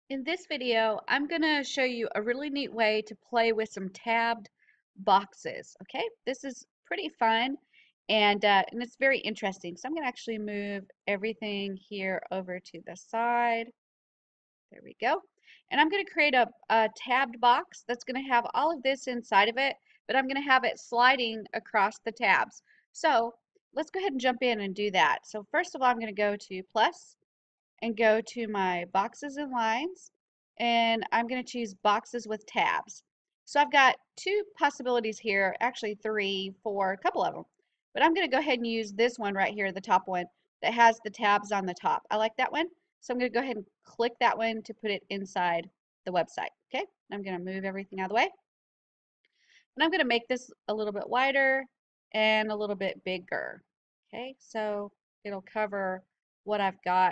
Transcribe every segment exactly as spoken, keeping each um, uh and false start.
In this video, I'm going to show you a really neat way to play with some tabbed boxes. Okay, this is pretty fun and, uh, and it's very interesting. So I'm going to actually move everything here over to the side. There we go. And I'm going to create a, a tabbed box that's going to have all of this inside of it, but I'm going to have it sliding across the tabs. So let's go ahead and jump in and do that. So first of all, I'm going to go to plus and go to my boxes and lines, and I'm going to choose boxes with tabs. So I've got two possibilities here, actually three, four, a couple of them. But I'm going to go ahead and use this one right here, the top one, that has the tabs on the top. I like that one. So I'm going to go ahead and click that one to put it inside the website. Okay, I'm going to move everything out of the way. And I'm going to make this a little bit wider and a little bit bigger. Okay, so it'll cover what I've got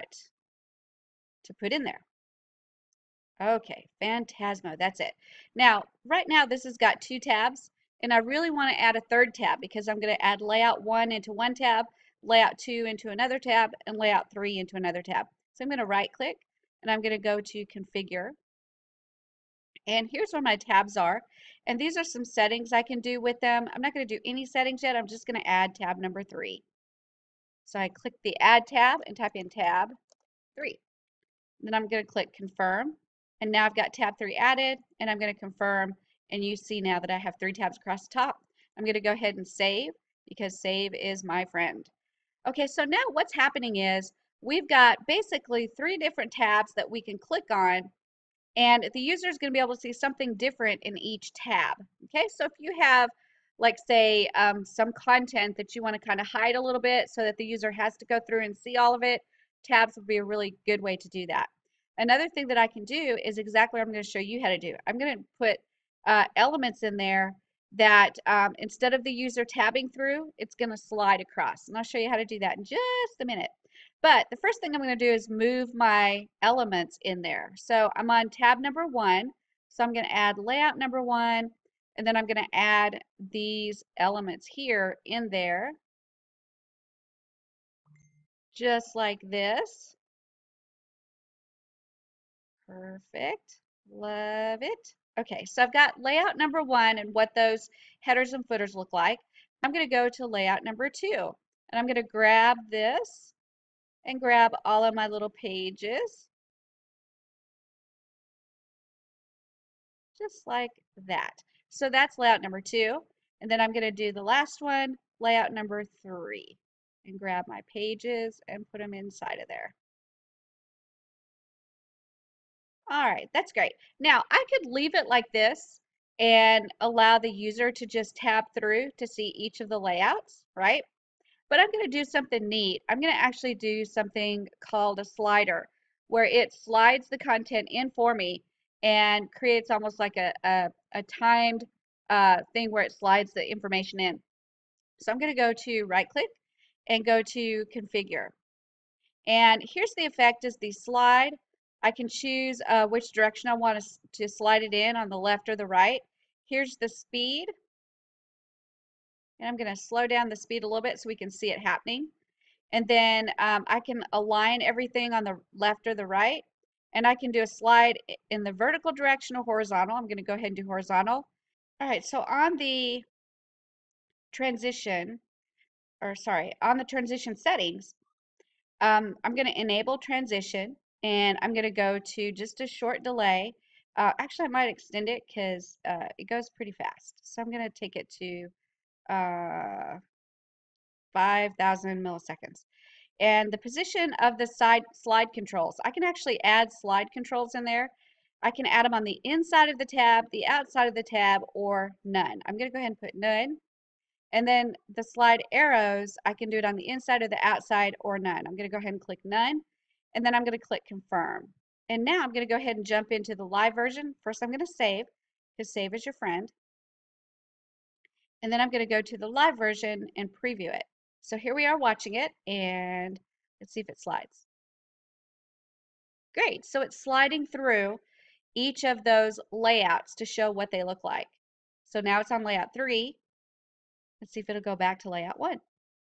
to put in there. Okay, Phantasmo, that's it. Now, right now this has got two tabs, and I really want to add a third tab because I'm going to add layout one into one tab, layout two into another tab, and layout three into another tab. So I'm going to right click, and I'm going to go to configure. And here's where my tabs are. And these are some settings I can do with them. I'm not going to do any settings yet. I'm just going to add tab number three. So I click the add tab and type in tab three. Then I'm going to click confirm. And now I've got tab three added, and I'm going to confirm. And you see now that I have three tabs across the top. I'm going to go ahead and save because save is my friend. Okay, so now what's happening is we've got basically three different tabs that we can click on, and the user is going to be able to see something different in each tab. Okay, so if you have, like, say, um, some content that you want to kind of hide a little bit so that the user has to go through and see all of it, tabs would be a really good way to do that. Another thing that I can do is exactly what I'm going to show you how to do. I'm going to put uh, elements in there that um, instead of the user tabbing through, it's going to slide across. And I'll show you how to do that in just a minute. But the first thing I'm going to do is move my elements in there. So I'm on tab number one. So I'm going to add layout number one, and then I'm going to add these elements here in there, just like this. Perfect. Love it. Okay, so I've got layout number one and what those headers and footers look like. I'm going to go to layout number two, and I'm going to grab this and grab all of my little pages, just like that. So that's layout number two. And then I'm going to do the last one, layout number three, and grab my pages and put them inside of there. All right, that's great. Now, I could leave it like this and allow the user to just tab through to see each of the layouts, right? But I'm going to do something neat. I'm going to actually do something called a slider, where it slides the content in for me and creates almost like a, a, a timed uh, thing where it slides the information in. So I'm going to go to right click and go to configure. And here's the effect is the slide. I can choose uh, which direction I want to, to slide it in, on the left or the right. Here's the speed. And I'm going to slow down the speed a little bit so we can see it happening. And then um, I can align everything on the left or the right. And I can do a slide in the vertical direction or horizontal. I'm going to go ahead and do horizontal. All right, so on the transition, or sorry, on the transition settings, um, I'm going to enable transition, and I'm going to go to just a short delay. Uh, actually, I might extend it because uh, it goes pretty fast. So I'm going to take it to uh, five thousand milliseconds. And the position of the side slide controls, I can actually add slide controls in there. I can add them on the inside of the tab, the outside of the tab, or none. I'm going to go ahead and put none. And then the slide arrows, I can do it on the inside or the outside or none. I'm going to go ahead and click none. And then I'm going to click confirm. And now I'm going to go ahead and jump into the live version. First, I'm going to save, because save is your friend. And then I'm going to go to the live version and preview it. So here we are watching it, and let's see if it slides. Great, so it's sliding through each of those layouts to show what they look like. So now it's on layout three. Let's see if it'll go back to layout one.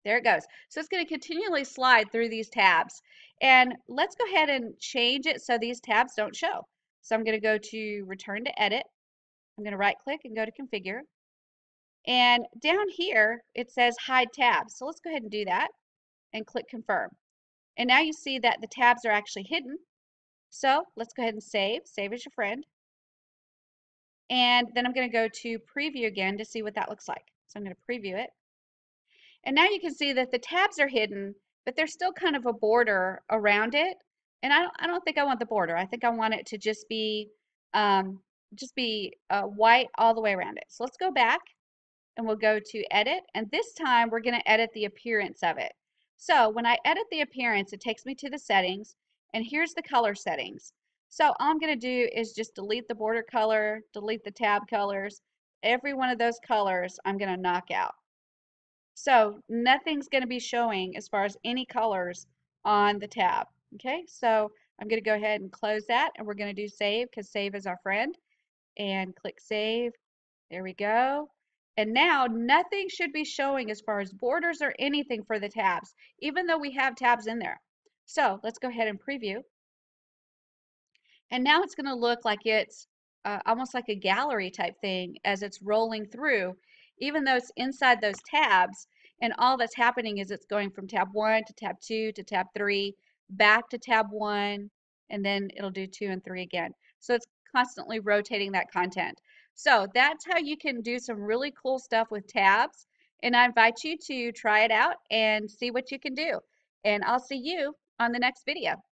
There it goes. So it's going to continually slide through these tabs. And let's go ahead and change it so these tabs don't show. So I'm going to go to Return to Edit. I'm going to right click and go to Configure. And down here, it says Hide Tabs. So let's go ahead and do that and click Confirm. And now you see that the tabs are actually hidden. So let's go ahead and save. Save as your friend. And then I'm going to go to Preview again to see what that looks like. So I'm going to preview it. And now you can see that the tabs are hidden, but there's still kind of a border around it. And I don't, I don't think I want the border. I think I want it to just be um, just be uh, white all the way around it. So let's go back and we'll go to Edit. And this time we're going to edit the appearance of it. So when I edit the appearance, it takes me to the settings. And here's the color settings. So all I'm going to do is just delete the border color, delete the tab colors. Every one of those colors I'm going to knock out. So nothing's going to be showing as far as any colors on the tab. Okay, so I'm going to go ahead and close that, and we're going to do save because save is our friend. And click save. There we go. And now nothing should be showing as far as borders or anything for the tabs, even though we have tabs in there. So let's go ahead and preview. And now it's going to look like it's uh, almost like a gallery type thing as it's rolling through, even though it's inside those tabs. And all that's happening is it's going from tab one to tab two to tab three, back to tab one, and then it'll do two and three again. So it's constantly rotating that content. So that's how you can do some really cool stuff with tabs. And I invite you to try it out and see what you can do. And I'll see you on the next video.